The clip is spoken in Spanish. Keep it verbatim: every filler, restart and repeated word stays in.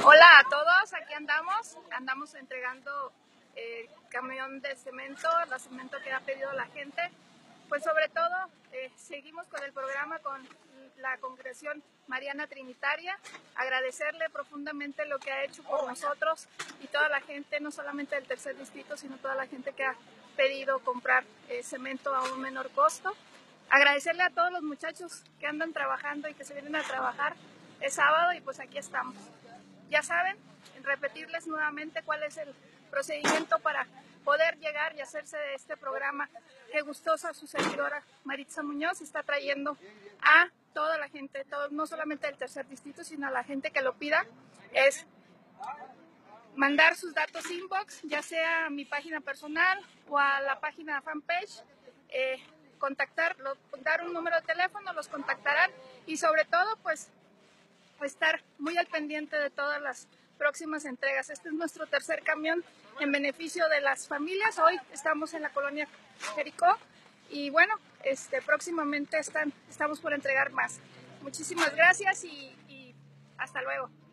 Hola a todos, aquí andamos, andamos entregando el camión de cemento, la cemento que ha pedido la gente. Pues sobre todo eh, seguimos con el programa con la Congregación Mariana Trinitaria, agradecerle profundamente lo que ha hecho por nosotros y toda la gente, no solamente del tercer distrito, sino toda la gente que ha pedido comprar eh, cemento a un menor costo. Agradecerle a todos los muchachos que andan trabajando y que se vienen a trabajar el sábado y pues aquí estamos. Ya saben, repetirles nuevamente cuál es el procedimiento para poder llegar y hacerse de este programa que gustosa su servidora Maritza Muñoz está trayendo a toda la gente, todo, no solamente del tercer distrito, sino a la gente que lo pida, es mandar sus datos inbox, ya sea a mi página personal o a la página fanpage, eh, contactar, dar un número de teléfono, los contactarán y sobre todo pues estar muy al pendiente de todas las próximas entregas. Este es nuestro tercer camión en beneficio de las familias. Hoy estamos en la colonia Jericó y bueno, este, próximamente están, estamos por entregar más. Muchísimas gracias y, y hasta luego.